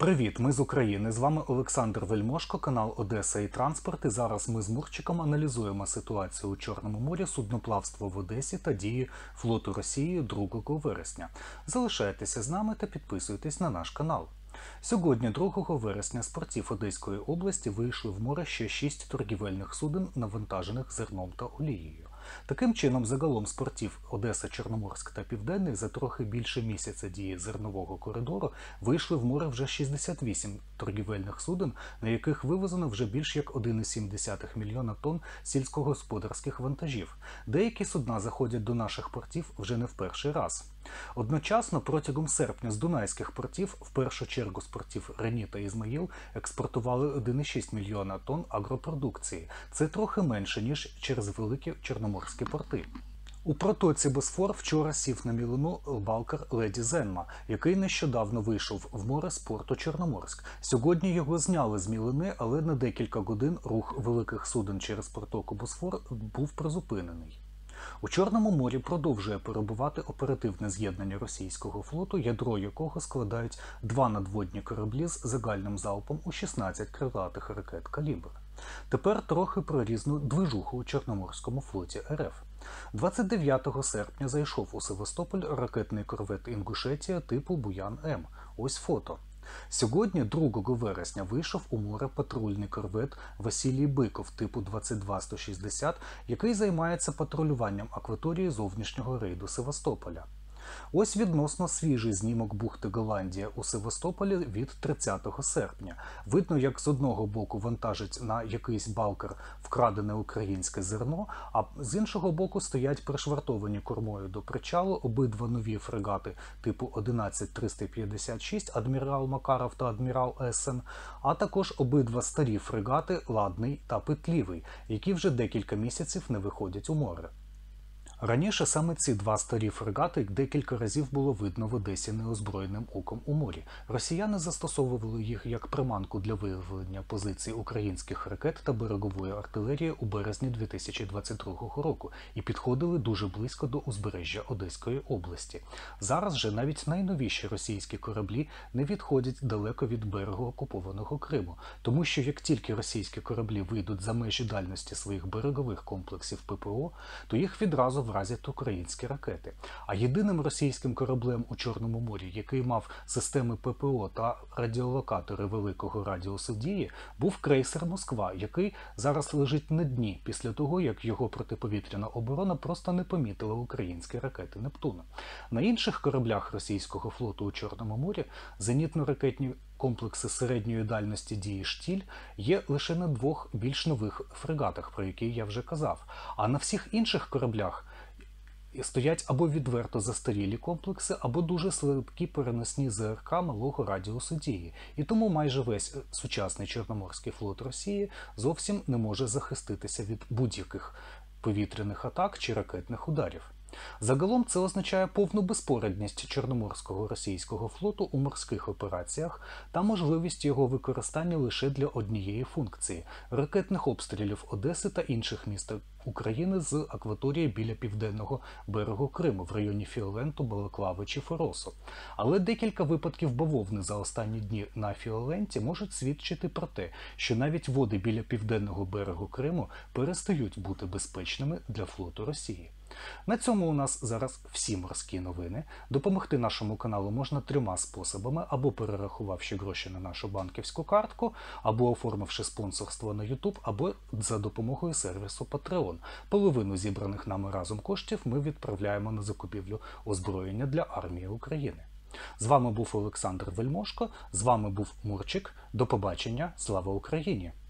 Привіт, ми з України. З вами Олександр Вельмошко, канал Одеса і Транспорт. І зараз ми з Мурчиком аналізуємо ситуацію у Чорному морі, судноплавство в Одесі та дії флоту Росії 2 вересня. Залишайтеся з нами та підписуйтесь на наш канал. Сьогодні, 2 вересня, з портів Одеської області вийшли в море ще 6 торгівельних суден, навантажених зерном та олією. Таким чином, загалом з портів Одеса, Чорноморськ та Південний за трохи більше місяця дії зернового коридору вийшли в море вже 68 торгівельних суден, на яких вивезено вже більш як 1,7 мільйона тонн сільськогосподарських вантажів. Деякі судна заходять до наших портів вже не в перший раз. Одночасно, протягом серпня з дунайських портів, в першу чергу з портів Рені та Ізмаїл, експортували 1,6 мільйона тонн агропродукції. Це трохи менше, ніж через великі чорноморські порти. У протоці Босфор вчора сів на мілину балкер «Леді Зенма», який нещодавно вийшов в море з порту Чорноморськ. Сьогодні його зняли з мілини, але на декілька годин рух великих суден через протоку Босфор був призупинений. У Чорному морі продовжує перебувати оперативне з'єднання російського флоту, ядро якого складають 2 надводні кораблі з загальним залпом у 16 крилатих ракет «Калібр». Тепер трохи про різну движуху у Чорноморському флоті РФ. 29 серпня зайшов у Севастополь ракетний корвет «Інгушетія» типу «Буян-М». Ось фото. Сьогодні, 2 вересня, вийшов у море патрульний корвет Василій Биков типу 22-160, який займається патрулюванням акваторії зовнішнього рейду Севастополя. Ось відносно свіжий знімок бухти Голландія у Севастополі від 30 серпня. Видно, як з одного боку вантажить на якийсь балкер вкрадене українське зерно, а з іншого боку стоять пришвартовані кормою до причалу обидва нові фрегати типу 11356 «Адмірал Макаров» та «Адмірал Ессен», а також обидва старі фрегати «Ладний» та «Петлівий», які вже декілька місяців не виходять у море. Раніше саме ці два старі фрегати декілька разів було видно в Одесі неозброєним оком у морі. Росіяни застосовували їх як приманку для виявлення позицій українських ракет та берегової артилерії у березні 2022 року і підходили дуже близько до узбережжя Одеської області. Зараз же навіть найновіші російські кораблі не відходять далеко від берегу окупованого Криму, тому що як тільки російські кораблі вийдуть за межі дальності своїх берегових комплексів ППО, то їх відразу вразять українські ракети. А єдиним російським кораблем у Чорному морі, який мав системи ППО та радіолокатори великого радіусу дії, був крейсер «Москва», який зараз лежить на дні після того, як його протиповітряна оборона просто не помітила українські ракети «Нептуна». На інших кораблях російського флоту у Чорному морі зенітно-ракетні комплекси середньої дальності дії «Штіль» є лише на 2 більш нових фрегатах, про які я вже казав. А на всіх інших кораблях стоять або відверто застарілі комплекси, або дуже слабкі переносні ЗРК малого радіусу дії. І тому майже весь сучасний Чорноморський флот Росії зовсім не може захиститися від будь-яких повітряних атак чи ракетних ударів. Загалом це означає повну безпорадність Чорноморського російського флоту у морських операціях та можливість його використання лише для однієї функції – ракетних обстрілів Одеси та інших міст України з акваторії біля південного берегу Криму в районі Фіоленту, Балаклави чи Форосу. Але декілька випадків бавовни за останні дні на Фіоленті можуть свідчити про те, що навіть води біля південного берегу Криму перестають бути безпечними для флоту Росії. На цьому у нас зараз всі морські новини. Допомогти нашому каналу можна 3 способами: або перерахувавши гроші на нашу банківську картку, або оформивши спонсорство на YouTube, або за допомогою сервісу Patreon. Половину зібраних нами разом коштів ми відправляємо на закупівлю озброєння для армії України. З вами був Олександр Вельмошко, з вами був Мурчик. До побачення, слава Україні!